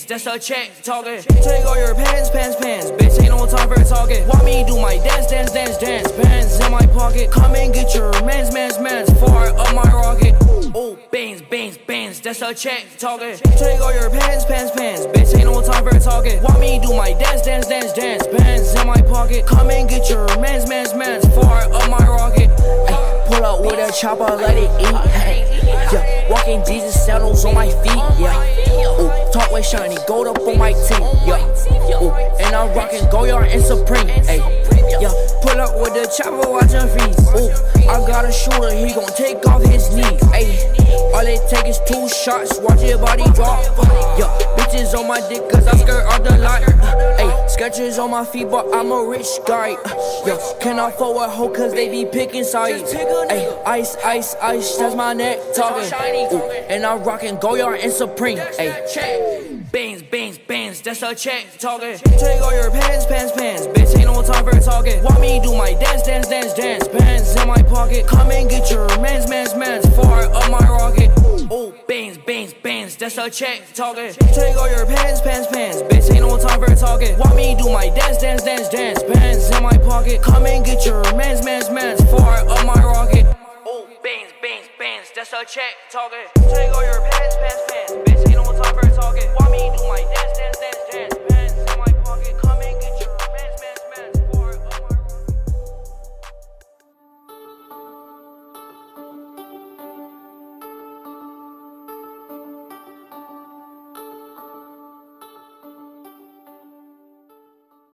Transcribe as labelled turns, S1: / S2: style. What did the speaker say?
S1: bands, that's a check talking. Take all your pants, bitch, ain't no time for talking. Want me do my dance, bands in my pocket. Come and get your mans, far up my rocket. Oh, bands, that's a check talking. Take all your pants, bitch, ain't no time for talking. Want me do my dance, bands in my pocket. Come and get your mans, far up my rocket. Ay, pull up with a chopper, let it eat. Yeah, walking Jesus sandals on my feet. Yeah, ooh, talk with shiny gold up on my team. Yeah, ooh, and I'm rocking Goyard and Supreme. Ay, yeah, pull up with the chopper, watching freeze. Ooh, I got a shooter, he gon' take off his knees. Ay, all it take is 2 shots, watch your body drop. Yeah, bitches on my dick cause I skirt out the lot. Ay, sketches on my feet but I'm a rich guy. Yeah, can I forward hoe cause they be picking sides. Ay, ice, that's my neck talking. Ooh, and I'm rocking Goyard and Supreme. Ay, bands, that's a check talking. Take all your pants, bitch, ain't no time for talking. Want me do my dance, bands in my pocket. Come and get your mans, far up my rocket. Oh, bands, that's a check talking. Take all your pants, bitch, ain't no time for talking. Want me do my dance, bands in my pocket. Come and get your mans, far up my rocket. Oh, bands, that's a check talking. Take all your pants, bitch, ain't no time for talking. Want me do my dance,